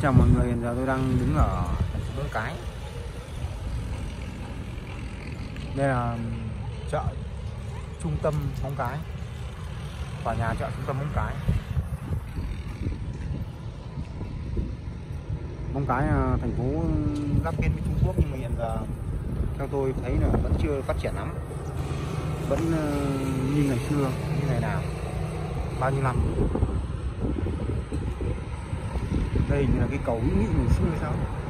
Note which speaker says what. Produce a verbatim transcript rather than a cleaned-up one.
Speaker 1: chào mọi người, hiện giờ tôi đang đứng ở Móng Cái. Đây là chợ trung tâm Móng Cái, tòa nhà chợ trung tâm Móng Cái. Móng Cái là thành phố giáp biên với Trung Quốc, nhưng mà hiện giờ theo tôi thấy là vẫn chưa phát triển lắm, vẫn như ngày xưa, như ngày nào bao nhiêu năm. Đây là cái cầu hữu nghị ngày xưa hay sao?